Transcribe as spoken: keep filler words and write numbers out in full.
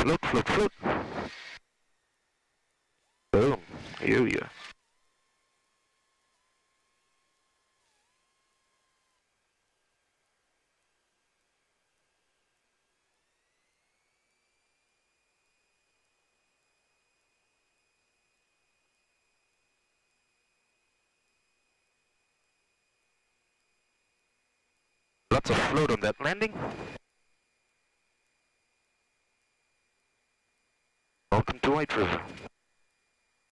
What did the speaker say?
Float, float, float. Boom. Here we are. Lots of float on that landing. Welcome to Whiteriver.